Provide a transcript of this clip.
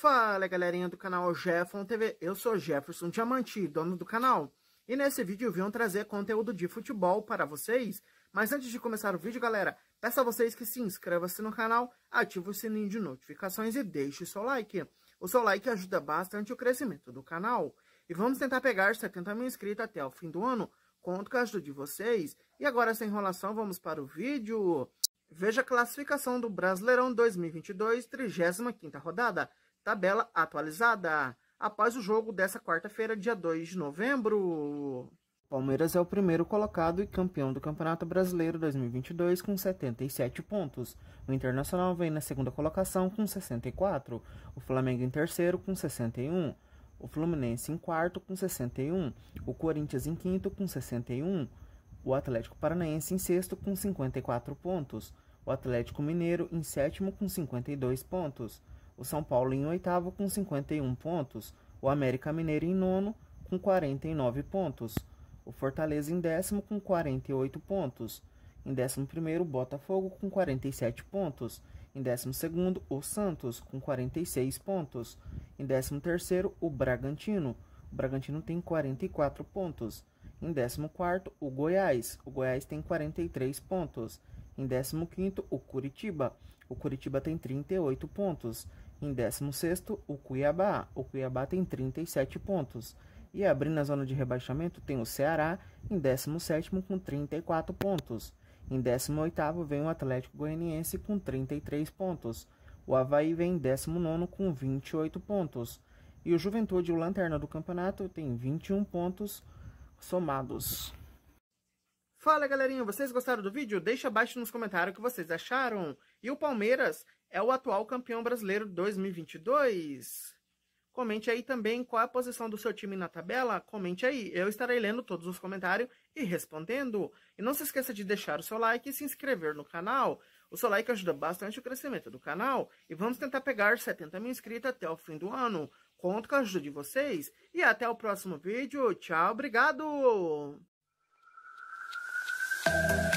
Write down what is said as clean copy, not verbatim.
Fala galerinha do canal Jefferson TV, eu sou Jefferson Diamante, dono do canal. E nesse vídeo eu vim trazer conteúdo de futebol para vocês. Mas antes de começar o vídeo, galera, peço a vocês que se inscrevam-se no canal, ative o sininho de notificações e deixe o seu like. O seu like ajuda bastante o crescimento do canal. E vamos tentar pegar 70 mil inscritos até o fim do ano, conto com a ajuda de vocês. E agora, sem enrolação, vamos para o vídeo. Veja a classificação do Brasileirão 2022, 35ª rodada. Tabela atualizada, após o jogo dessa quarta-feira, dia 2 de novembro. Palmeiras é o primeiro colocado e campeão do Campeonato Brasileiro 2022 com 77 pontos. O Internacional vem na segunda colocação com 64. O Flamengo em terceiro com 61. O Fluminense em quarto com 61. O Corinthians em quinto com 61. O Atlético Paranaense em sexto com 54 pontos. O Atlético Mineiro em sétimo com 52 pontos. O São Paulo em oitavo com 51 pontos, o América Mineiro em nono com 49 pontos, o Fortaleza em décimo com 48 pontos, em 11º o Botafogo com 47 pontos, em 12º o Santos com 46 pontos, em 13º o Bragantino tem 44 pontos, em 14º o Goiás tem 43 pontos, em 15º o Curitiba tem 38 pontos, em 16º, o Cuiabá tem 37 pontos. E abrindo a zona de rebaixamento tem o Ceará em 17º com 34 pontos. Em 18º vem o Atlético Goianiense com 33 pontos. O Avaí vem em 19º com 28 pontos. E o Juventude, o lanterna do campeonato, tem 21 pontos somados. Fala galerinha, vocês gostaram do vídeo? Deixa abaixo nos comentários o que vocês acharam. E o Palmeiras é o atual campeão brasileiro 2022. Comente aí também qual é a posição do seu time na tabela. Comente aí, eu estarei lendo todos os comentários e respondendo. E não se esqueça de deixar o seu like e se inscrever no canal. O seu like ajuda bastante o crescimento do canal. E vamos tentar pegar 70 mil inscritos até o fim do ano. Conto com a ajuda de vocês. E até o próximo vídeo. Tchau, obrigado!